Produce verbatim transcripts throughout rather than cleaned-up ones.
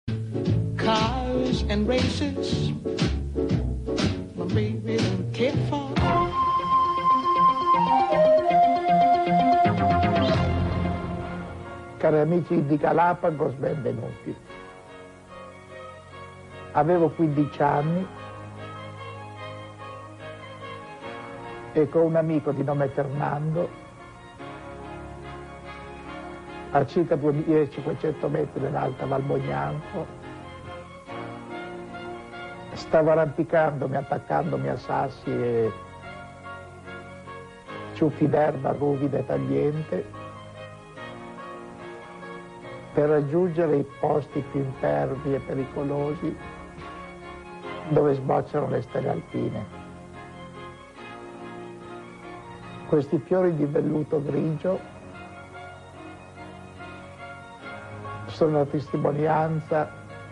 Cars and races, my baby don't care for. Cari amici di Galapagos, benvenuti. Avevo quindici anni e con un amico di nome Fernando, a circa duemilacinquecento metri dall'alta Val Mognanco, stavo arrampicandomi, attaccandomi a sassi e ciuffi d'erba ruvida e tagliente per raggiungere i posti più impervi e pericolosi dove sbocciano le stelle alpine. Questi fiori di velluto grigio sono la testimonianza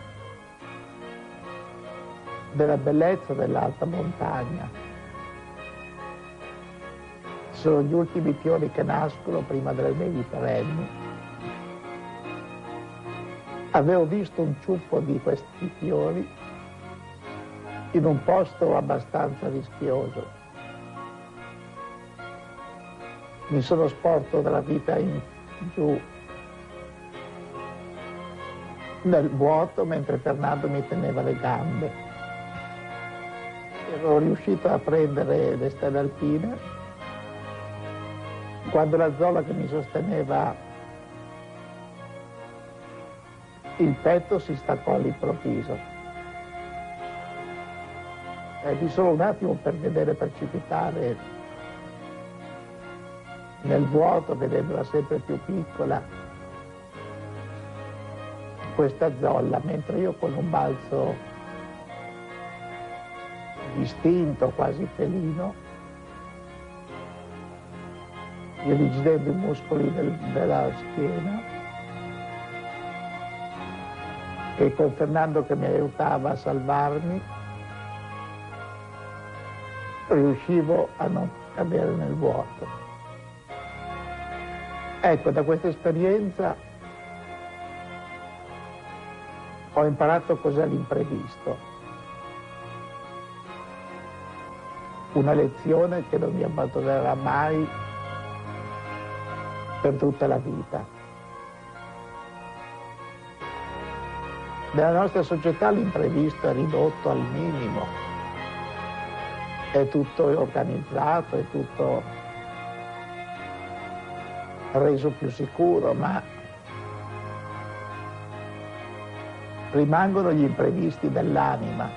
della bellezza dell'alta montagna. Sono gli ultimi fiori che nascono prima delle nevi perenni. Avevo visto un ciuffo di questi fiori in un posto abbastanza rischioso. Mi sono sporto dalla vita in giù nel vuoto mentre Fernando mi teneva le gambe. Ero riuscito a prendere le stelle alpine quando la zolla che mi sosteneva il petto si staccò all'improvviso. E di solo un attimo per vedere precipitare nel vuoto, vedendola sempre più piccola, questa zolla, mentre io con un balzo distinto, quasi felino, irrigidendo i muscoli del, della schiena, e con Fernando che mi aiutava a salvarmi, riuscivo a non cadere nel vuoto. Ecco, da questa esperienza ho imparato cos'è l'imprevisto. Una lezione che non mi abbandonerà mai per tutta la vita. Nella nostra società l'imprevisto è ridotto al minimo, è tutto organizzato, è tutto reso più sicuro, ma rimangono gli imprevisti dell'anima,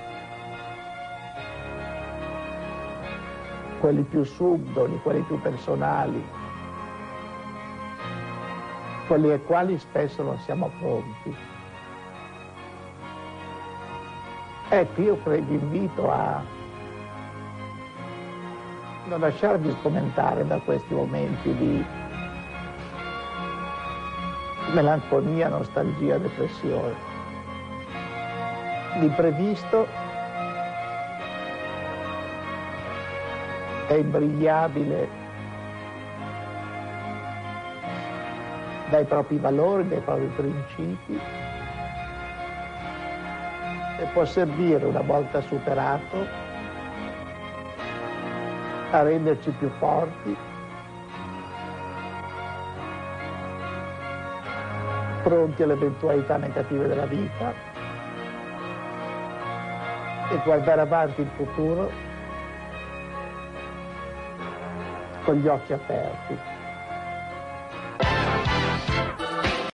quelli più subdoli, quelli più personali, quelli ai quali spesso non siamo pronti. Ecco, io vi invito a non lasciarvi sgomentare da questi momenti di melanconia, nostalgia, depressione. L'imprevisto è imbrigliabile dai propri valori, dai propri principi, e può servire, una volta superato, a renderci più forti, pronti alle eventualità negative della vita e guardare avanti il futuro con gli occhi aperti.